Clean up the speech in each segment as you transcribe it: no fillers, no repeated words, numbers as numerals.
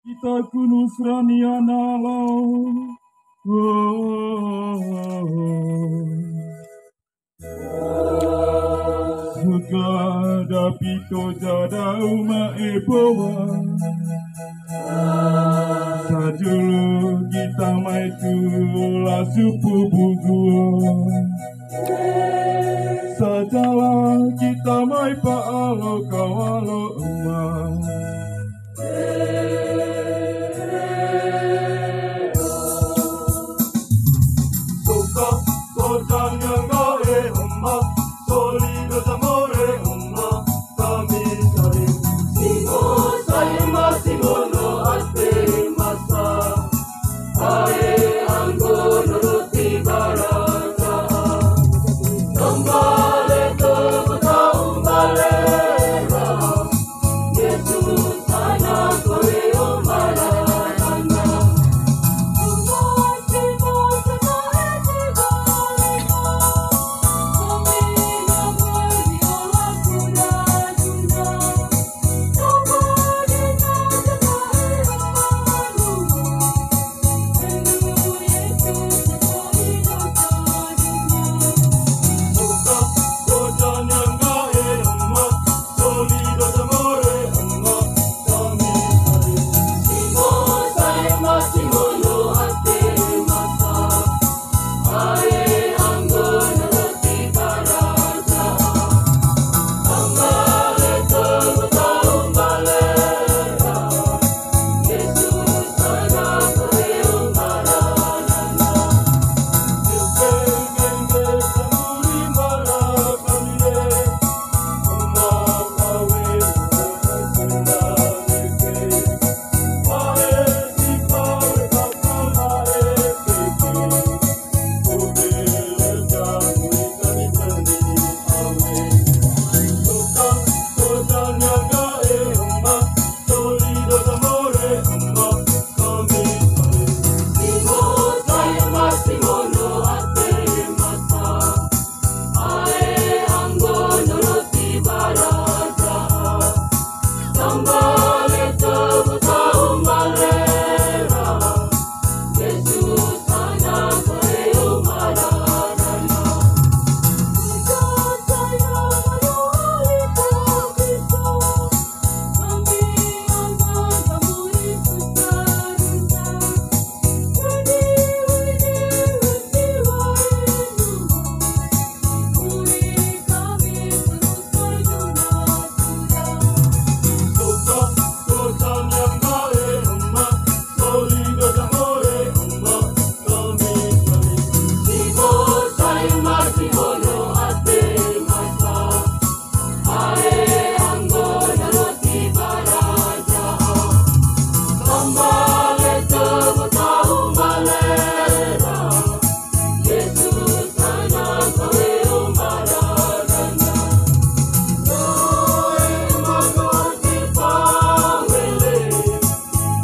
Kita kunus raniana lau. Suka dapito jada uma ebowa. Sajulu kita mai tula supu bugu. Sajala kita mai paalo kawalo emas. Suka kodanya gae emma, solido zamore emma, kami saling simo sayma simono ate masa, ae anggo nuruti baraka, kembali ke kota umbale.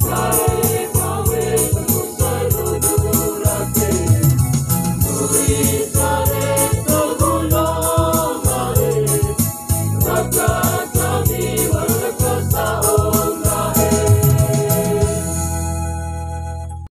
We